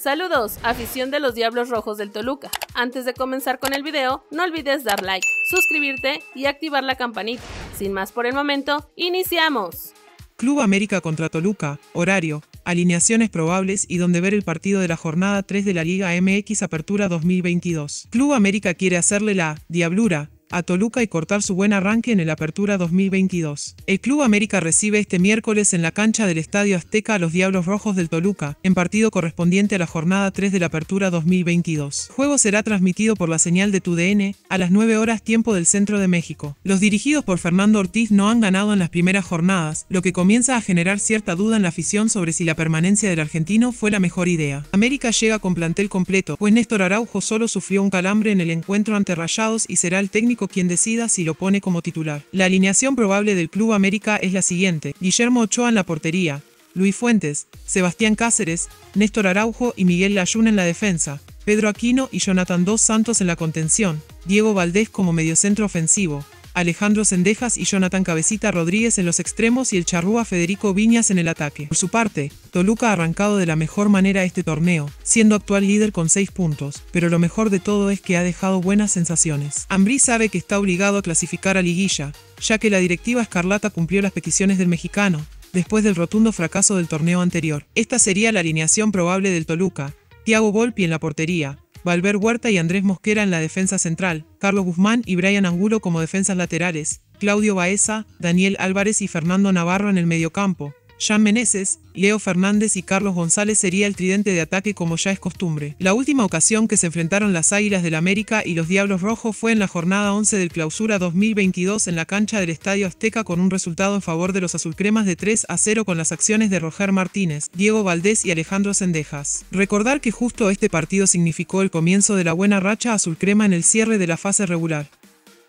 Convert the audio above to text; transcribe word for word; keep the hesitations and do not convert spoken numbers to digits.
Saludos, afición de los Diablos Rojos del Toluca. Antes de comenzar con el video, no olvides dar like, suscribirte y activar la campanita. Sin más por el momento, ¡iniciamos! Club América contra Toluca, horario, alineaciones probables y donde ver el partido de la jornada tres de la Liga M X Apertura dos mil veintidós. Club América quiere hacerle la diablura a Toluca y cortar su buen arranque en el Apertura dos mil veintidós. El Club América recibe este miércoles en la cancha del Estadio Azteca a los Diablos Rojos del Toluca, en partido correspondiente a la jornada tres de la Apertura dos mil veintidós. El juego será transmitido por la señal de T U D N a las nueve horas tiempo del centro de México. Los dirigidos por Fernando Ortiz no han ganado en las primeras jornadas, lo que comienza a generar cierta duda en la afición sobre si la permanencia del argentino fue la mejor idea. América llega con plantel completo, pues Néstor Araujo solo sufrió un calambre en el encuentro ante Rayados y será el técnico quien decida si lo pone como titular. La alineación probable del Club América es la siguiente: Guillermo Ochoa en la portería, Luis Fuentes, Sebastián Cáceres, Néstor Araujo y Miguel Layún en la defensa, Pedro Aquino y Jonathan Dos Santos en la contención, Diego Valdés como mediocentro ofensivo, Alejandro Cendejas y Jonathan Cabecita Rodríguez en los extremos y el charrúa Federico Viñas en el ataque. Por su parte, Toluca ha arrancado de la mejor manera este torneo, siendo actual líder con seis puntos, pero lo mejor de todo es que ha dejado buenas sensaciones. Ambriz sabe que está obligado a clasificar a liguilla, ya que la directiva escarlata cumplió las peticiones del mexicano, después del rotundo fracaso del torneo anterior. Esta sería la alineación probable del Toluca: Thiago Volpi en la portería, Valver Huerta y Andrés Mosquera en la defensa central, Carlos Guzmán y Brian Angulo como defensas laterales, Claudio Baeza, Daniel Álvarez y Fernando Navarro en el mediocampo, Jean Meneses, Leo Fernández y Carlos González sería el tridente de ataque como ya es costumbre. La última ocasión que se enfrentaron las Águilas del América y los Diablos Rojos fue en la jornada once del Clausura dos mil veintidós en la cancha del Estadio Azteca con un resultado en favor de los azulcremas de tres a cero con las acciones de Roger Martínez, Diego Valdés y Alejandro Cendejas. Recordar que justo este partido significó el comienzo de la buena racha azulcrema en el cierre de la fase regular.